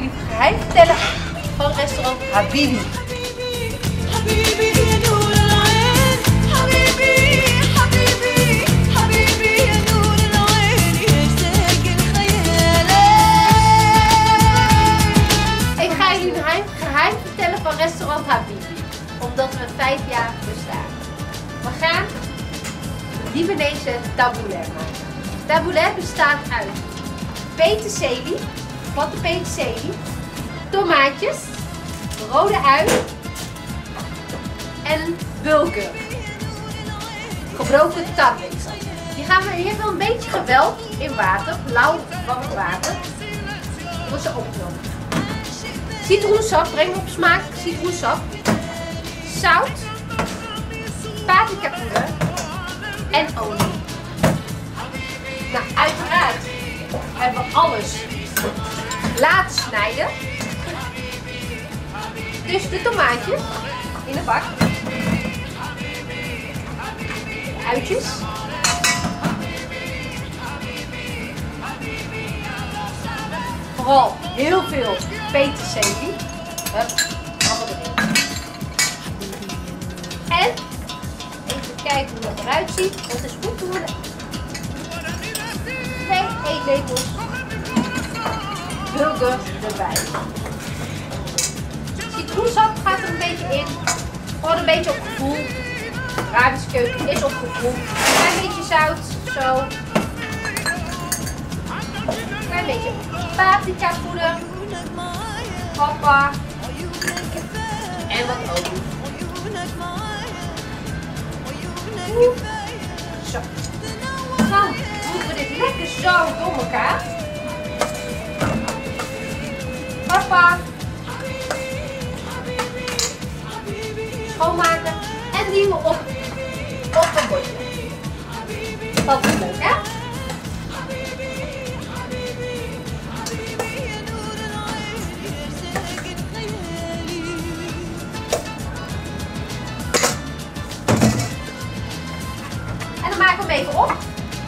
jullie een geheim vertellen van restaurant Habibi. Ik ga jullie een geheim vertellen van restaurant Habibi. Omdat we 5 jaar bestaan. We gaan een Libanese taboulet maken. Taboulet bestaat uit peterselie, platte peterselie, tomaatjes, rode ui en bulgur. Gebroken tarweesel. Die gaan we hier wel een beetje geweld in water, lauw warm water. Wordt ze opgenomen. Citroensap, breng op smaak citroensap. Zout, paprika poeder en olie. Nou, uiteraard hebben we alles laten snijden. Dus de tomaatjes in de bak. De uitjes. Vooral heel veel peterselie. Allemaal erin. En even kijken hoe het eruit ziet. Het is goed te worden. 2 eetlepels bulgur erbij. Citroensap gaat er een beetje in. Gewoon een beetje op gevoel. Arabische keuken is op gevoel. Een klein beetje zout. Zo. Een klein beetje paprika poeder. Papa. En wat olie. Zo. Dan doen we dit lekker zo door elkaar. Papa. Schoonmaken. En die we op een bordje. Dat is leuk, hè? En dan maken we hem even op.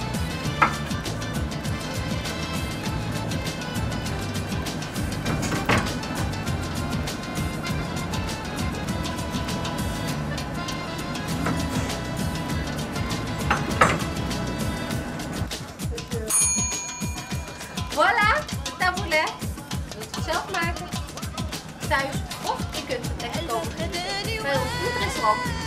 Voilà, de taboulet. Je kunt het zelf maken, thuis, of je kunt het lekker kopen bij ons in het restaurant.